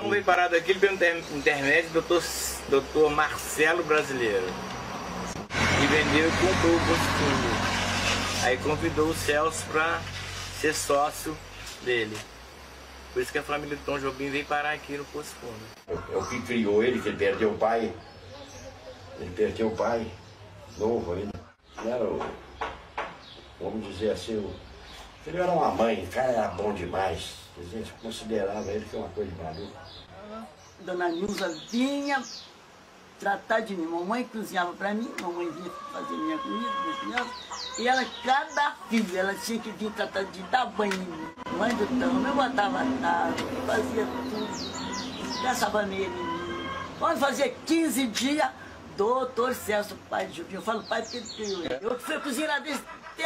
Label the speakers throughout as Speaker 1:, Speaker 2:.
Speaker 1: Então veio parado aqui pelo intermédio do doutor Marcelo Brasileiro. E vendeu e comprou o Poço Fundo. Aí convidou o Celso para ser sócio dele. Por isso que a família do Tom Jobim veio parar aqui no Poço Fundo.
Speaker 2: É o que criou ele, que ele perdeu o pai. Ele perdeu o pai, novo ainda. Ele era o, vamos dizer assim, ele era uma mãe, o cara era bom demais. A gente considerava ele que é uma coisa de maluco.
Speaker 3: Dona Nilza vinha tratar de mim. Mamãe cozinhava para mim, mamãe vinha fazer minha comida, minha criança. E ela, cada filho, ela tinha que vir tratar de dar banho em mim. Mãe do Tão, eu botava água, fazia tudo, caçava nele em mim. Quando fazia 15 dias, doutor Celso, pai de Jubim, eu falo pai porque ele criou ele. Eu fui cozinheira desde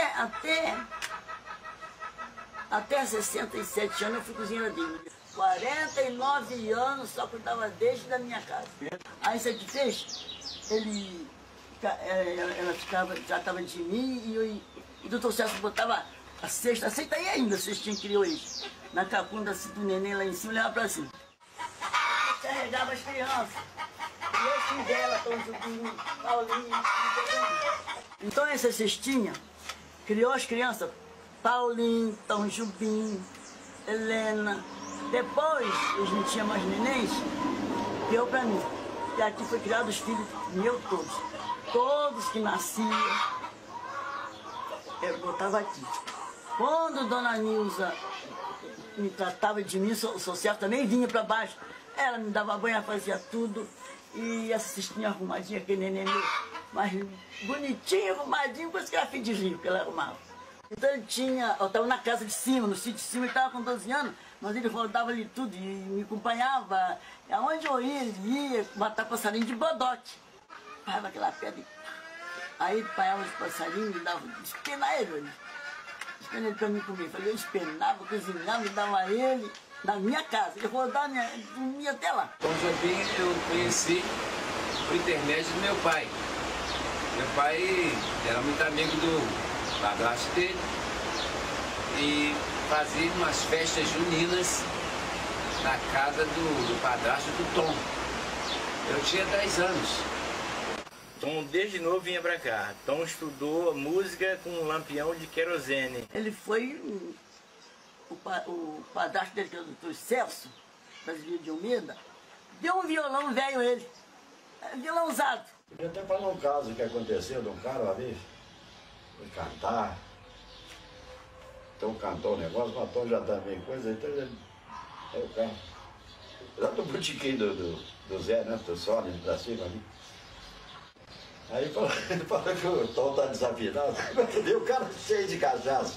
Speaker 3: até 67 anos eu fui cozinheira dele. 49 anos só cuidava desde da minha casa. Aí sabe o que fez? Ela tratava de mim e o doutor Celso botava a cesta aí ainda, a cestinha que criou ele. Na cacunda do neném lá em cima, levava pra cima. Carregava as crianças. E eu fui dela, Tom Jobim, Paulinho, então essa cestinha criou as crianças. Paulinho, Tom Jobim, Helena. Depois, eles não tinham mais nenéns, deu pra mim. E aqui foi criado os filhos meus todos. Todos que nasciam, eu botava aqui. Quando Dona Nilza me tratava de mim, o social também vinha pra baixo. Ela me dava banho, ela fazia tudo. E essa cestinha arrumadinha, aquele neném meu, mais bonitinho, arrumadinho, por isso que era filho de rico que ela arrumava. Então eu estava na casa de cima, no sítio de cima, ele estava com 12 anos, mas ele rodava ali tudo e me acompanhava. Aonde eu ia, ele ia matar passarinho de bodoque. Paiava aquela pedra. Aí paiava os passarinhos, me dava, espena ele. Espena ele para mim comer. Eu espenava, cozinhava, me dava ele na minha casa. Ele rodava, dormia até lá.
Speaker 4: Tom Jobim eu conheci por intermédio do meu pai. Meu pai era muito amigo do padrasto dele e fazia umas festas juninas na casa do padrasto do Tom. Eu tinha 10 anos.
Speaker 1: Tom desde novo vinha pra cá. Tom estudou música com um lampião de querosene.
Speaker 3: Ele foi o padrasto dele, que é o doutor Celso, brasileiro de Almeida, deu um violão velho a ele. Violão usado.
Speaker 2: Podia até falar um caso que aconteceu de um cara uma vez. Foi cantar. Então cantou o negócio, mas o Tom já tá meio coisa, então ele. Aí o cara. Lá do botiquim do Zé, né? Do Sólido pra cima ali. Aí ele falou que o Tom tá desafinado. Entendeu? O cara cheio de cachaça.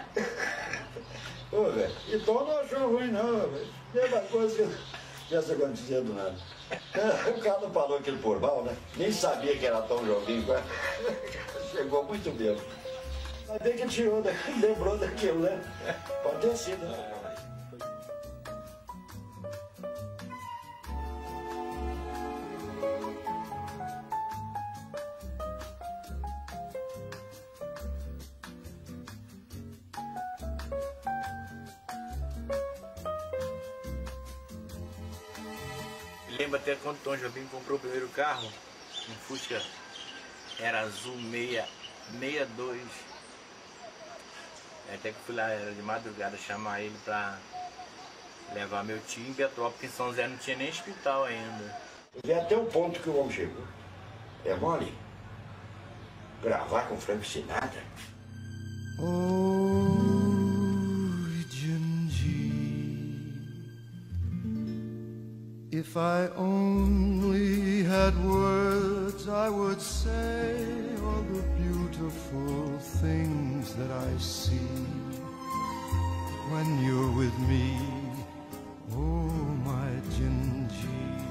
Speaker 2: Ô, velho. E Tom não achou ruim, não, velho. Mesma coisa que tivesse acontecido nada. O cara não falou aquilo por mal, né? Nem sabia que era Tom Jobim. Chegou muito bem. Mas bem que tirou, lembrou daquilo, né? Pode ter sido, né?
Speaker 1: Lembro até quando Tom Jobim comprou o primeiro carro, um Fusca, era azul 62. Até que fui lá, era de madrugada, chamar ele pra levar meu tio em Petrópolis, porque em São José não tinha nem hospital ainda.
Speaker 2: E até o ponto que o homem chegou. É mole? Gravar com Frank Sinatra?
Speaker 5: Oh, Gingy, if I only had words I would say all the beautiful things that I see when you're with me, oh my Gingy.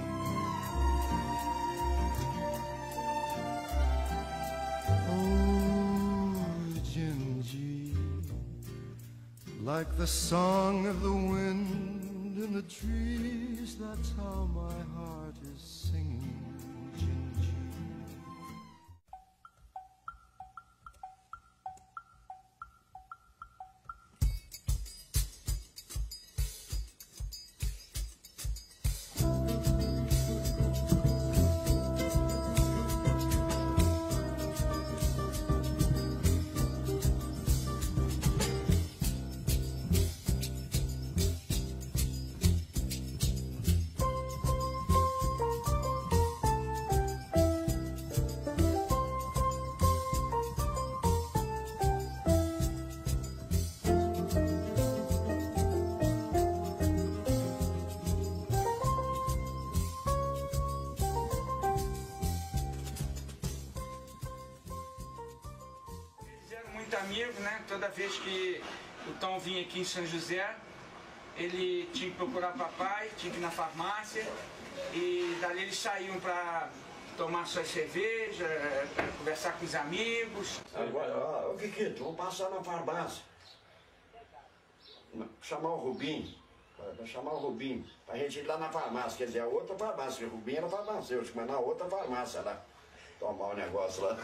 Speaker 5: Like the song of the wind in the trees, that's how my heart is singing, Gingy.
Speaker 6: muito amigo, né? Toda vez que o Tom vinha aqui em São José, ele tinha que procurar papai, tinha que ir na farmácia, e dali eles saíam para tomar sua cerveja, conversar com os amigos.
Speaker 2: Agora, ô Kikito, vamos passar na farmácia. Chamar o Rubinho. Chamar o Rubinho, pra gente ir lá na farmácia, quer dizer, a outra farmácia, o Rubinho era farmacêutico, mas na outra farmácia lá, tomar um negócio lá.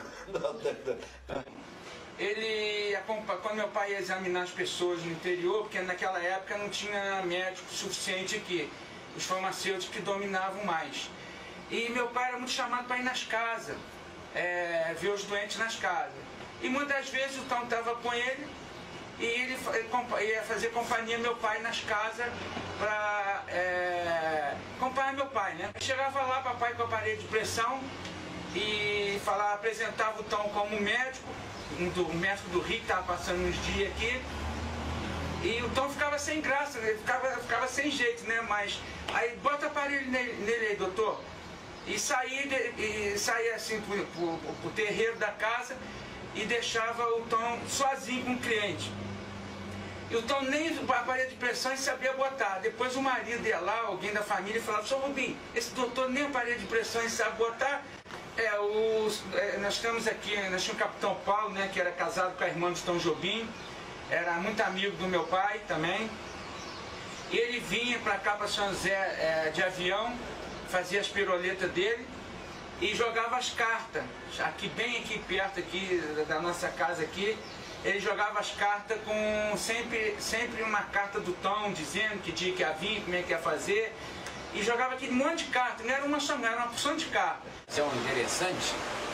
Speaker 6: Ele, quando meu pai ia examinar as pessoas no interior, porque naquela época não tinha médico suficiente aqui, os farmacêuticos que dominavam mais. E meu pai era muito chamado para ir nas casas, ver os doentes nas casas. E muitas vezes o Tom estava com ele, e ele ia fazer companhia ao meu pai nas casas para acompanhar meu pai, né? Chegava lá, papai com aparelho de pressão e apresentava o Tom como médico, um médico do Rio que estava passando uns dias aqui. E o Tom ficava sem graça, ele ficava sem jeito, né? Mas aí bota aparelho nele aí, doutor. E saía assim pro terreiro da casa e deixava o Tom sozinho com o cliente. E o Tom nem o aparelho de pressão sabia botar. Depois o marido ia lá, alguém da família, falava: "Seu Rubinho, esse doutor nem aparelho de pressão sabe botar." Nós estamos aqui, nós tínhamos o Capitão Paulo, né, que era casado com a irmã de Tom Jobim, era muito amigo do meu pai também. E ele vinha para cá, para São José, de avião, fazia as piroletas dele e jogava as cartas. Bem aqui perto aqui da nossa casa aqui, ele jogava as cartas com sempre uma carta do Tom, dizendo que dia que ia vir, como é que ia fazer. E jogava aqui um monte de cartas, não era uma só, era uma porção de cartas.
Speaker 4: Isso é um interessante.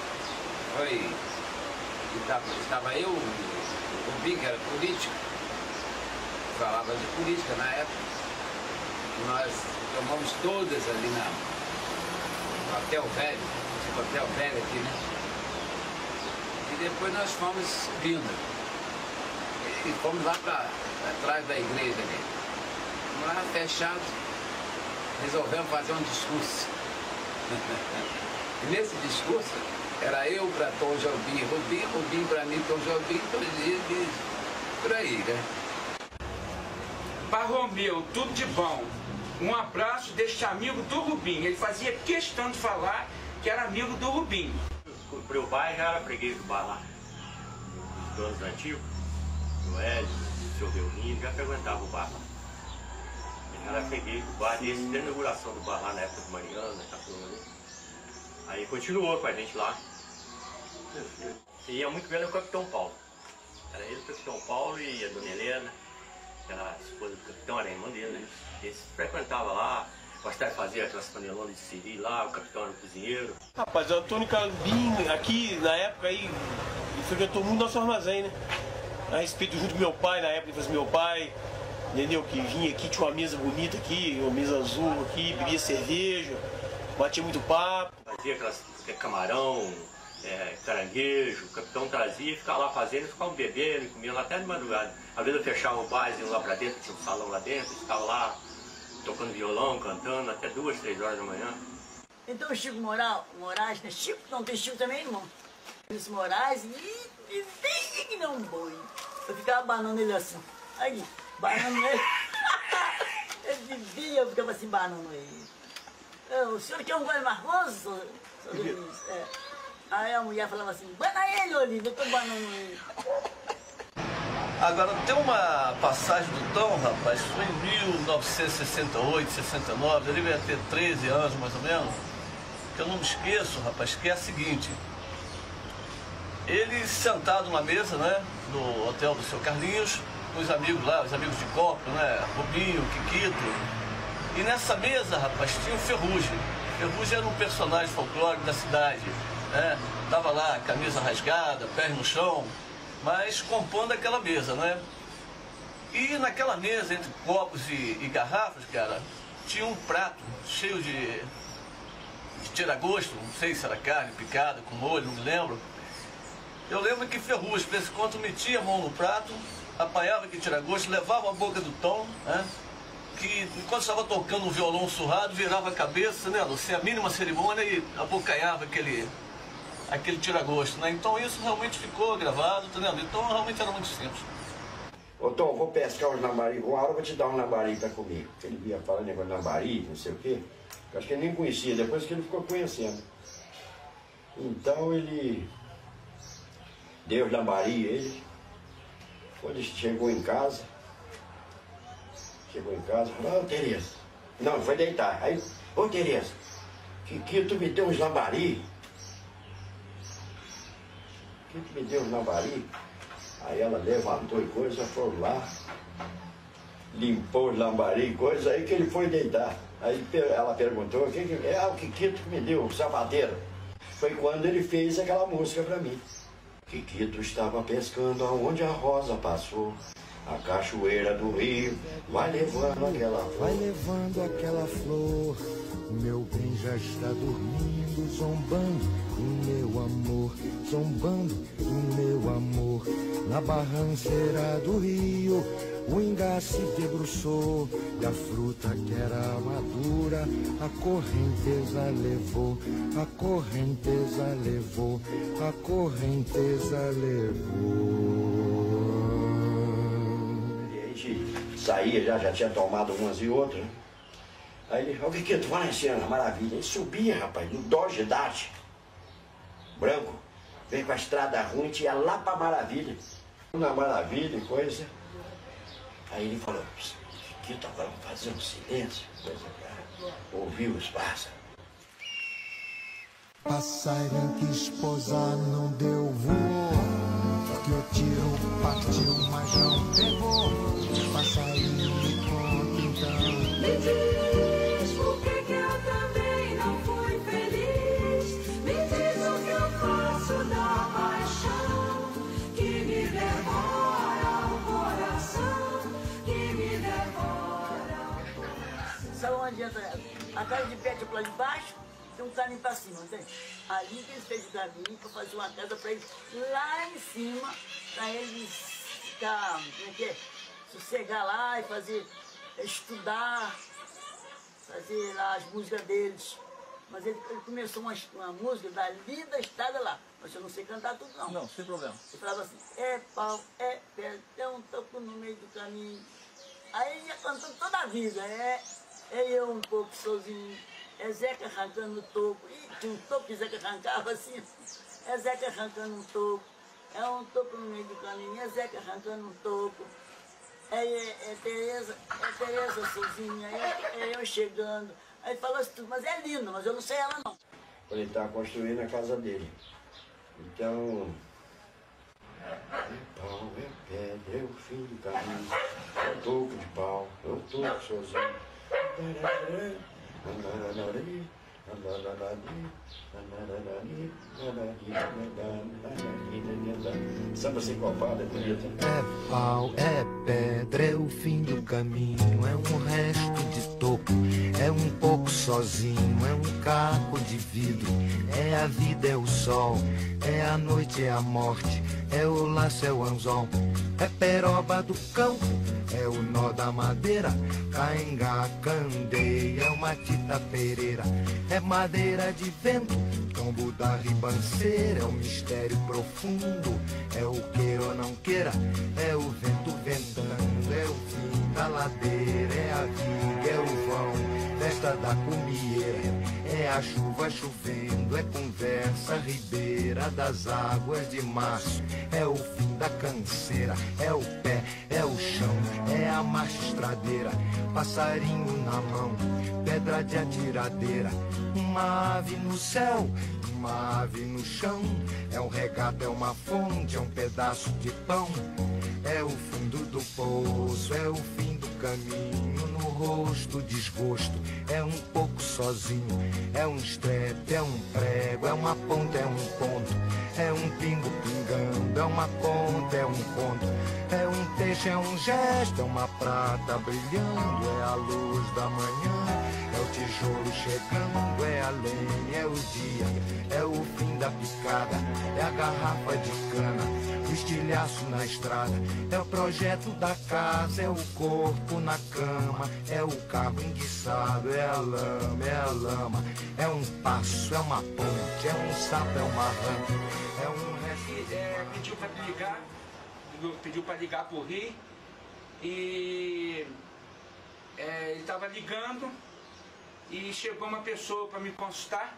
Speaker 4: Estava eu, o Rubinho, que era político, falava de política na época. Nós tomamos todas ali no Hotel Velho, tipo Hotel Velho aqui, né? E depois nós fomos vindo. E fomos lá para trás da igreja ali. Fomos lá fechado, resolvemos fazer um discurso. E nesse discurso era eu para Tom Jobim, Rubinho para mim, Tom Jobim, por aí, né?
Speaker 6: Para Romeu, tudo de bom. Um abraço deste amigo do Rubinho. Ele fazia questão de falar que era amigo do Rubinho.
Speaker 7: O meu pai já era freguês do bar lá. Os donos antigos, o Hélio, o seu Belmino, já frequentava o bar lá. Ele era freguês do bar desde a inauguração do bar lá na época do Mariana, essa turma ali. Aí continuou com a gente lá. E ia muito bem no Capitão Paulo. Era ele, o Capitão Paulo e a Dona Helena, que era a esposa do capitão, era a irmã dele, né? Eles frequentavam lá, gostava de fazer aquelas panelonas de siri lá, o capitão era o cozinheiro.
Speaker 8: Rapaz, o Antônio Calbim, aqui na época aí, ele frequentou muito nosso armazém, né? A respeito, junto com meu pai, na época ele fazia meu pai, entendeu? Que vinha aqui, tinha uma mesa bonita aqui, uma mesa azul aqui, bebia cerveja, batia muito papo.
Speaker 7: Fazia camarão, caranguejo, o capitão trazia e ficava lá fazendo, ficava bebendo, comia lá até de madrugada. Às vezes eu fechava o bar, iam lá pra dentro, tinha um salão lá dentro, ficava lá tocando violão, cantando, até 2, 3 horas da manhã.
Speaker 3: Então o Chico Moraes, né? Chico, não tem Chico também, irmão? Esse Moraes, e vivia que não boi. Eu ficava banando ele assim, aí, banando ele. Ele vivia, eu ficava assim, banando ele. O senhor quer um gole marroso, senhor Luiz? Aí a mulher falava assim, bana ele, Olívio, eu tô banando ele.
Speaker 9: Agora, tem uma passagem do Tom, rapaz, foi em 1968, 69, ele devia ter 13 anos mais ou menos, que eu não me esqueço, rapaz, que é a seguinte: ele sentado na mesa, né, no hotel do seu Carlinhos, com os amigos lá, os amigos de copo, né, Rubinho, Kikito, e nessa mesa, rapaz, tinha o Ferrugem. Ferrugem era um personagem folclórico da cidade, né, tava lá, camisa rasgada, pés no chão, mas compondo aquela mesa, né? E naquela mesa, entre copos e garrafas, cara, tinha um prato cheio de tira-gosto, não sei se era carne picada, com molho, não me lembro. Eu lembro que Ferrugem, de vez em quando, metia a mão no prato, apanhava aquele tira-gosto, levava a boca do Tom, né? Que enquanto estava tocando um violão surrado, virava a cabeça, né? Sem a mínima cerimônia, e abocanhava aquele tira-gosto, né? Então isso realmente ficou gravado, tá entendendo? Então realmente era muito simples.
Speaker 2: Ô Tom, vou pescar os lambari. Uma hora eu vou te dar um lambari pra comer. Ele ia falar negócio de lambari, não sei o quê. Eu acho que ele nem conhecia, depois que ele ficou conhecendo. Então ele deu os lambari, ele. Quando ele chegou em casa, falou, ô Tereza. Não, foi deitar. Aí, ô Tereza, Kikito me deu uns lambari. Kikito me deu uns lambari. Aí ela levantou e coisa, foi lá, limpou os lambari e coisa, aí que ele foi deitar. Aí ela perguntou, o Kikito que me deu, sapateiro. Foi quando ele fez aquela música pra mim. Kikito estava pescando aonde a rosa passou. A cachoeira do rio vai levando aquela flor.
Speaker 5: Vai levando aquela flor. O meu bem já está dormindo, zombando do meu amor, zombando do meu amor. Na barranceira do rio, o ingá se debruçou, e a fruta que era madura, a correnteza levou, a correnteza levou, a correnteza levou.
Speaker 2: Saía, já tinha tomado umas e outras. Né? Aí ele, o que tu vai nesse ano? Maravilha. Ele subia, rapaz, no Dodge Dart, branco, veio com a estrada ruim, tinha lá pra Maravilha. Na Maravilha e coisa. Aí ele falou, Kikito, agora vamos fazer um silêncio, coisa pra ouvir os pássaros.
Speaker 5: Passarinho que esposar não deu voo, que o tiro partiu, mas não pegou. Passarinho me conta então.
Speaker 10: Me diz por que eu também não fui feliz. Me diz o que eu faço da paixão que me devora o coração, que me devora o coração.
Speaker 3: Sabe onde entra? A casa de pé lá de baixo, tem um caminho pra cima, não tem? Ali que eles fez o caminho pra fazer uma casa pra eles lá em cima, pra eles ficar, como é que é? Sossegar lá e fazer, estudar, fazer lá as músicas deles. Mas ele começou uma música dali da estrada lá. Mas eu não sei cantar tudo não.
Speaker 9: Não, sem problema.
Speaker 3: Ele falava assim, é pau, é pedra, é um toco no meio do caminho. Aí ele ia cantando toda a vida, é eu um pouco sozinho, é Zeca arrancando o toco. E tinha um toco que Zeca arrancava assim, é Zeca arrancando um toco, é um toco no meio do caminho, é Zeca arrancando um toco. É Tereza sozinha, é eu chegando. Aí falou assim tudo, mas é lindo, mas eu não sei ela não.
Speaker 2: Ele está construindo a casa dele. Então, é pau, é pedra, é o fim do caminho. É o toco de pau, é o toco sozinho. Samba sincopada, é bonito.
Speaker 5: É pau, é pedra, é o fim do caminho, é um resto de toco, é um pouco sozinho, é um caco de vidro, é a vida, é o sol, é a noite, é a morte, é o laço, é o anzol, é peroba do campo, é o nó da madeira, cainga, candeia, é uma tita pereira, é madeira de vento, tombo da ribanceira, é o mistério profundo, é o queira ou não queira, é o vento ventando, é o fim da ladeira, é a viga, é o vão, festa da cumieira, é a chuva chovendo, é conversa ribeira das águas de março, é o fim da canseira, é o pé, é o chão, é a marcha estradeira, passarinho na mão, pedra de atiradeira, uma ave no céu, uma ave no chão, é um regato, é uma fonte, é um pedaço de pão, é o fundo do poço, é o fim do caminho, no rosto desgosto, é um pouco sozinho, é um estrepe, é um prego, é uma ponta, é um ponto, é um pingo pingando, é uma conta, é um conto, é um peixe, é um gesto, é uma prata brilhando, é a luz da manhã, é o tijolo chegando, é a lenha, é o dia, é o fim da picada, é a garrafa de cana, os estilhaço na estrada, é o projeto da casa, é o corpo na cama, é o cabo enguiçado, é a lama, é um passo, é uma ponte, é um sapo, é uma rã, é um resto.
Speaker 6: Pediu para ligar pro Rio e ele estava ligando e chegou uma pessoa para me consultar.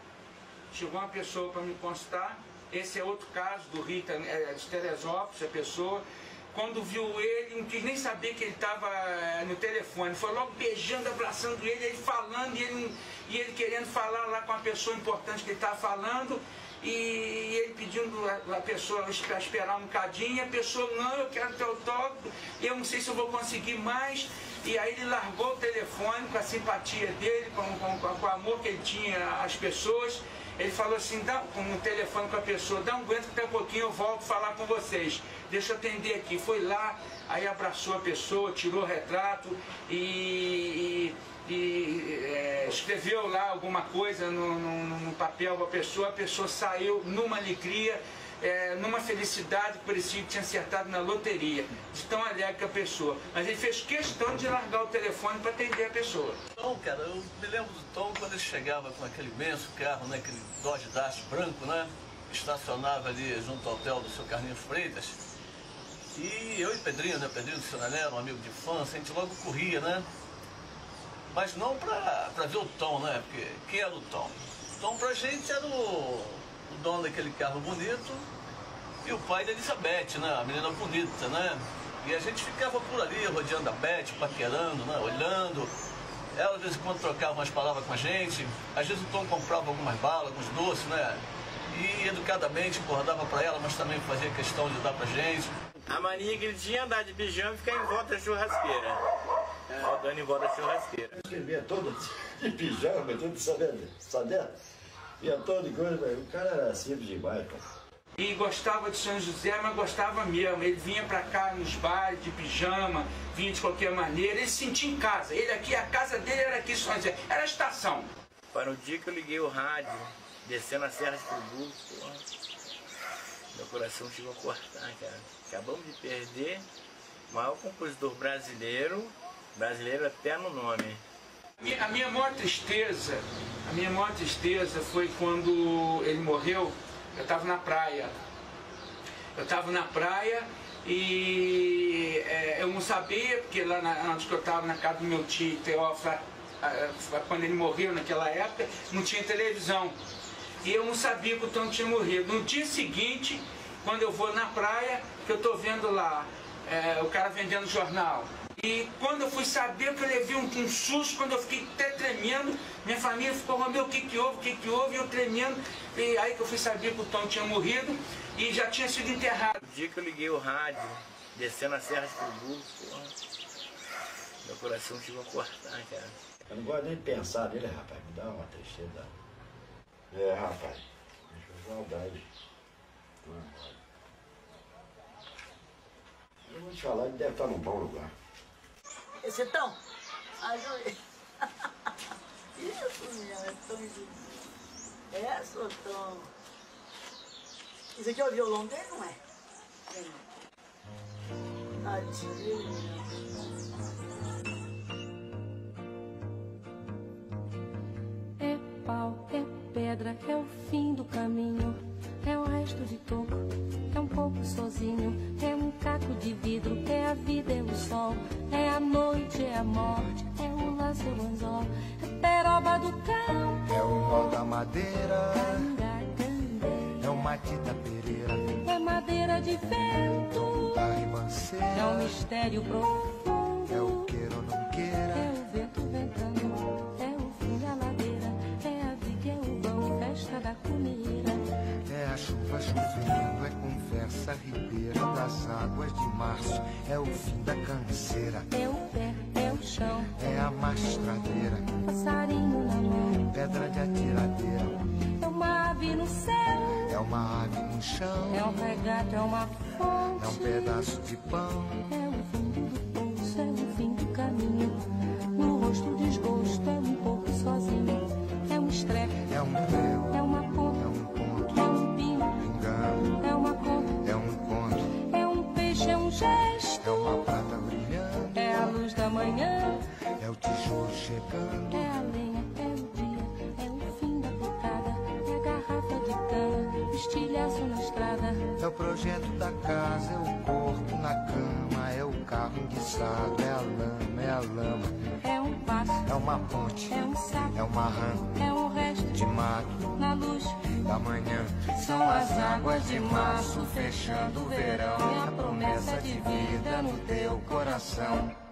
Speaker 6: Esse é outro caso do Rita, de Teresópolis, a pessoa. Quando viu ele, não quis nem saber que ele estava no telefone. Foi logo beijando, abraçando ele falando, e ele querendo falar lá com a pessoa importante que ele estava falando. E ele pedindo a pessoa para esperar um bocadinho. A pessoa, não, eu quero ter o toque, eu não sei se eu vou conseguir mais. E aí ele largou o telefone com a simpatia dele, com o amor que ele tinha às pessoas. Ele falou assim, no telefone com a pessoa, dá um aguento que daqui a pouquinho eu volto falar com vocês. Deixa eu atender aqui. Foi lá, aí abraçou a pessoa, tirou o retrato e escreveu lá alguma coisa no papel para a pessoa saiu numa alegria, numa felicidade que parecia que tinha acertado na loteria, de tão alegre que a pessoa. Mas ele fez questão de largar o telefone para atender a pessoa.
Speaker 9: Tom, cara, eu me lembro do Tom quando ele chegava com aquele imenso carro, né, aquele Dodge Dash branco, né, estacionava ali junto ao hotel do seu Carlinhos Freitas. E eu e Pedrinho, né, Pedrinho do seu Nené, um amigo de infância, a gente logo corria, né? Mas não pra ver o Tom, né? Porque quem era o Tom? O Tom pra gente era o dono daquele carro bonito e o pai da Elizabeth, né? A menina bonita, né? E a gente ficava por ali, rodeando a Beth, paquerando, né? Olhando. Ela, de vez em quando, trocava umas palavras com a gente. Às vezes o Tom comprava algumas balas, alguns doces, né? E educadamente guardava pra ela, mas também fazia questão de dar pra gente.
Speaker 1: A mania que ele tinha andar de pijama e ficar em volta da churrasqueira. Rodando em volta da churrasqueira.
Speaker 2: Ele vinha todo de pijama, tudo sabendo. Vinha todo de coisa, o cara era simples demais, cara.
Speaker 6: E gostava de São José, mas gostava mesmo. Ele vinha pra cá nos bares de pijama, vinha de qualquer maneira. Ele se sentia em casa. Ele aqui, a casa dele era aqui em São José. Era a estação.
Speaker 1: Para o dia que eu liguei o rádio, descendo a Serra de Friburgo, meu coração chegou a cortar, cara. Acabamos de perder o maior compositor brasileiro até no nome.
Speaker 6: A minha maior tristeza foi quando ele morreu. Eu estava na praia. E eu não sabia, porque lá onde eu estava, na casa do meu tio Teófilo, quando ele morreu naquela época, não tinha televisão. E eu não sabia que o Tom tinha morrido. No dia seguinte, quando eu vou na praia, que eu estou vendo lá o cara vendendo jornal. E quando eu fui saber, que eu levei um susto, quando eu fiquei até tremendo, minha família ficou, meu, o que houve, e eu tremendo. E aí que eu fui saber que o Tom tinha morrido e já tinha sido enterrado.
Speaker 1: O dia que eu liguei o rádio, descendo a Serra de Friburgo, meu coração chegou a cortar, cara.
Speaker 2: Eu não gosto nem de pensar nele, rapaz, me dá uma tristeza. Rapaz, deixa eu saudade. Eu vou te falar, ele deve estar num bom lugar.
Speaker 3: Esse Tom, ajuda. Isso mesmo, é Tom. É, sou Tom. Isso aqui é o violão dele, não é?
Speaker 10: É pau, é pedra, é o fim do caminho. É o resto de toco, é um pouco sozinho. É um caco de vidro, é a vida, é o sol. É a noite, é a morte, é o laço, é o anzol. É peroba do campo,
Speaker 5: é o nó da madeira, é o Matita Pereira,
Speaker 10: é madeira de vento,
Speaker 5: da ribanceira,
Speaker 10: é um mistério profundo,
Speaker 5: é o queira ou não queira,
Speaker 10: é o vento ventando, é o fim da ladeira, é a viga, é o vão, festa da comida.
Speaker 5: É a chuva chovendo, é conversa ribeira das águas de março, é o fim da canseira,
Speaker 10: é o pé, é o chão,
Speaker 5: é a mastradeira,
Speaker 10: passarinho na mão,
Speaker 5: pedra de atiradeira,
Speaker 10: é uma ave no céu,
Speaker 5: é uma ave no chão,
Speaker 10: é um regato, é uma fonte,
Speaker 5: é um pedaço de pão,
Speaker 10: é o fundo do poço, é o fim do caminho, no rosto o desgosto, é um pouco sozinho, é um estrepe,
Speaker 5: é um prego,
Speaker 10: é uma ponta,
Speaker 5: é um ponto,
Speaker 10: é um pingo,
Speaker 5: pingando,
Speaker 10: é uma conta,
Speaker 5: é um conto,
Speaker 10: é gesto.
Speaker 5: É uma prata brilhando,
Speaker 10: É a luz da manhã.
Speaker 5: é o tijolo chegando,
Speaker 10: É a lenha, é o dia, é o fim da picada. É a garrafa de cana, o estilhaço na estrada.
Speaker 5: é o projeto da casa, é o corpo na cama, é o carro enguiçado, é a lama,
Speaker 10: É um passo,
Speaker 5: é uma ponte,
Speaker 10: é um sapo,
Speaker 5: é uma rã
Speaker 10: é um resto
Speaker 5: de mato
Speaker 10: na luz.
Speaker 5: da manhã.
Speaker 10: São as águas de março fechando o verão. É a promessa de vida no teu coração.